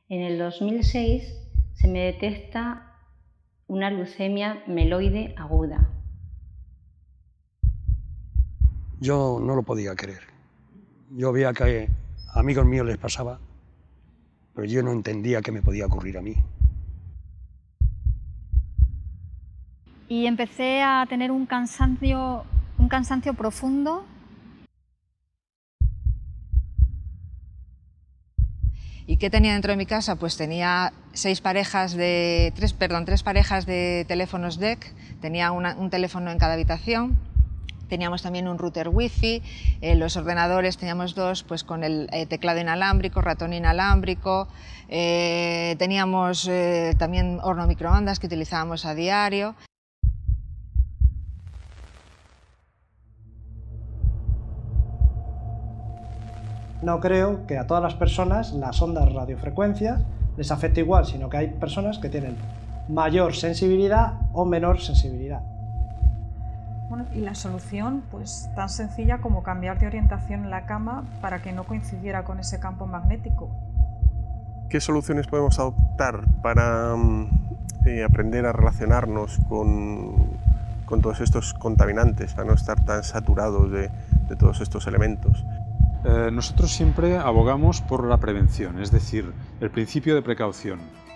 En el 2006 se me detecta una leucemia mieloide aguda. Yo no lo podía creer. Yo veía que a amigos míos les pasaba, pero yo no entendía qué me podía ocurrir a mí. Y empecé a tener un cansancio profundo. ¿Y qué tenía dentro de mi casa? Pues tenía tres parejas de teléfonos DEC, tenía un teléfono en cada habitación, teníamos también un router wifi, los ordenadores teníamos dos pues con el teclado inalámbrico, ratón inalámbrico, teníamos también horno microondas que utilizábamos a diario. No creo que a todas las personas las ondas radiofrecuencias les afecte igual, sino que hay personas que tienen mayor sensibilidad o menor sensibilidad. Bueno, y la solución, pues tan sencilla como cambiar de orientación en la cama para que no coincidiera con ese campo magnético. ¿Qué soluciones podemos adoptar para aprender a relacionarnos con todos estos contaminantes, para no estar tan saturados de todos estos elementos? Nosotros siempre abogamos por la prevención, es decir, el principio de precaución.